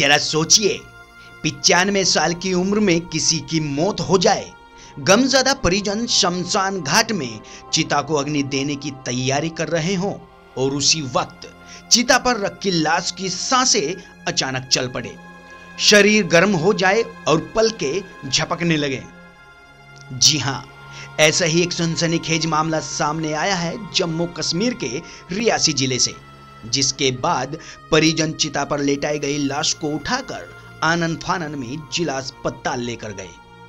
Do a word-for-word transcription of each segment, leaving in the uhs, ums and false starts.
जरा सोचिए, पिचानवे साल की उम्र में किसी की मौत हो जाए। गमज़दा परिजन शमशान घाट में चिता को अग्नि देने की तैयारी कर रहे हों और उसी वक्त चिता पर रखी लाश की सांसें अचानक चल पड़े, शरीर गर्म हो जाए और पलकें झपकने लगे। जी हां, ऐसा ही एक सनसनीखेज मामला सामने आया है जम्मू कश्मीर के रियासी जिले से, जिसके बाद परिजन चिता पर लेटाई गई लाश को उठाकर आनन फानन में जिला अस्पताल लेकर गए।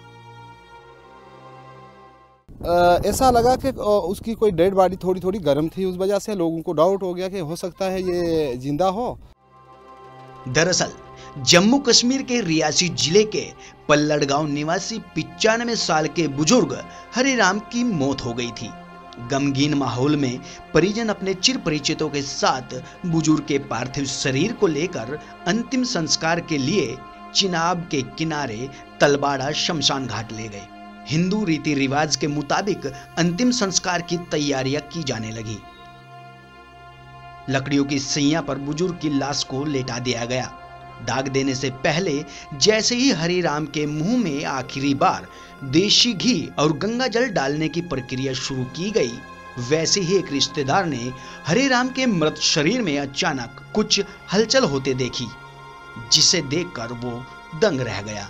ऐसा लगा कि उसकी कोई डेड बॉडी थोड़ी थोड़ी गर्म थी, उस वजह से लोगों को डाउट हो गया कि हो सकता है ये जिंदा हो। दरअसल जम्मू कश्मीर के रियासी जिले के पल्लड़ गांव निवासी पिचानवे साल के बुजुर्ग हरिराम की मौत हो गई थी। गमगीन माहौल में परिजन अपने चिर परिचितों के साथ बुजुर्ग के पार्थिव शरीर को लेकर अंतिम संस्कार के लिए चिनाब के किनारे तलबाड़ा शमशान घाट ले गए। हिंदू रीति रिवाज के मुताबिक अंतिम संस्कार की तैयारियां की जाने लगी। लकड़ियों की सैया पर बुजुर्ग की लाश को लेटा दिया गया। दाग देने से पहले जैसे ही हरिराम के मुंह में आखिरी बार देशी घी और गंगा जल डालने की प्रक्रिया शुरू की गई, वैसे ही एक रिश्तेदार ने हरिराम के मृत शरीर में अचानक कुछ हलचल होते देखी, जिसे देखकर वो दंग रह गया।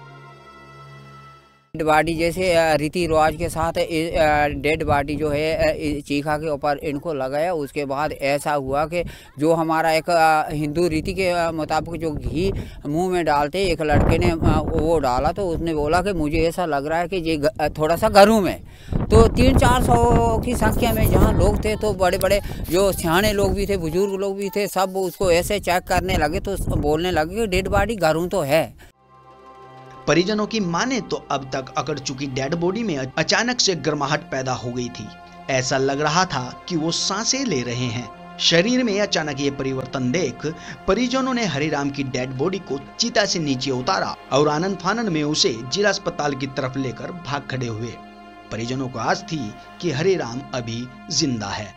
डेड बॉडी जैसे रीति रिवाज के साथ डेड बॉडी जो है चीखा के ऊपर इनको लगाया। उसके बाद ऐसा हुआ कि जो हमारा एक हिंदू रीति के मुताबिक जो घी मुंह में डालते, एक लड़के ने वो डाला तो उसने बोला कि मुझे ऐसा लग रहा है कि ये थोड़ा सा गर्म है। तो तीन चार सौ की संख्या में जहाँ लोग थे, तो बड़े बड़े जो सियाने लोग भी थे, बुजुर्ग लोग भी थे, सब उसको ऐसे चेक करने लगे तो बोलने लगे कि डेड बॉडी गर्म तो है। परिजनों की माने तो अब तक अकड़ चुकी डेड बॉडी में अचानक से गर्माहट पैदा हो गई थी। ऐसा लग रहा था कि वो सांसें ले रहे हैं। शरीर में अचानक ये परिवर्तन देख परिजनों ने हरिराम की डेड बॉडी को चिता से नीचे उतारा और आनन फानन में उसे जिला अस्पताल की तरफ लेकर भाग खड़े हुए। परिजनों को आस थी कि हरिराम अभी जिंदा है,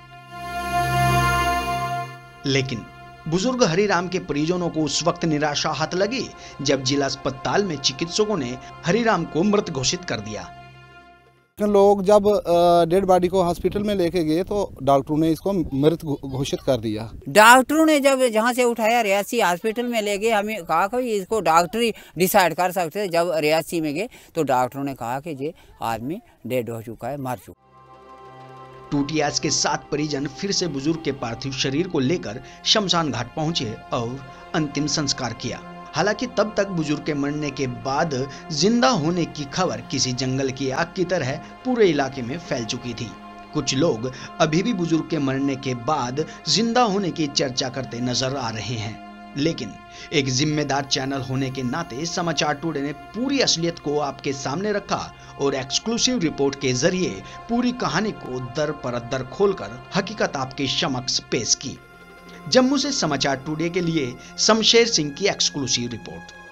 लेकिन बुजुर्ग हरिराम के परिजनों को उस वक्त निराशा हाथ लगी जब जिला अस्पताल में चिकित्सकों ने हरिराम को मृत घोषित कर दिया। लोग जब डेड बॉडी को हॉस्पिटल में लेके गए तो डॉक्टरों ने इसको मृत घोषित कर दिया। डॉक्टरों ने जब जहां से उठाया रियासी हॉस्पिटल में ले गए, हमें कहा कि इसको डॉक्टर ही डिसाइड कर सकते थे। जब रियासी में गए तो डॉक्टरों ने कहा कि ये आदमी डेड हो चुका है, मर चुका। टूटी आस के साथ परिजन फिर से बुजुर्ग के पार्थिव शरीर को लेकर शमशान घाट पहुंचे और अंतिम संस्कार किया। हालांकि तब तक बुजुर्ग के मरने के बाद जिंदा होने की खबर किसी जंगल की आग की तरह पूरे इलाके में फैल चुकी थी। कुछ लोग अभी भी बुजुर्ग के मरने के बाद जिंदा होने की चर्चा करते नजर आ रहे हैं, लेकिन एक जिम्मेदार चैनल होने के नाते समाचार टुडे ने पूरी असलियत को आपके सामने रखा और एक्सक्लूसिव रिपोर्ट के जरिए पूरी कहानी को दर पर दर खोलकर हकीकत आपके समक्ष पेश की। जम्मू से समाचार टुडे के लिए शमशेर सिंह की एक्सक्लूसिव रिपोर्ट।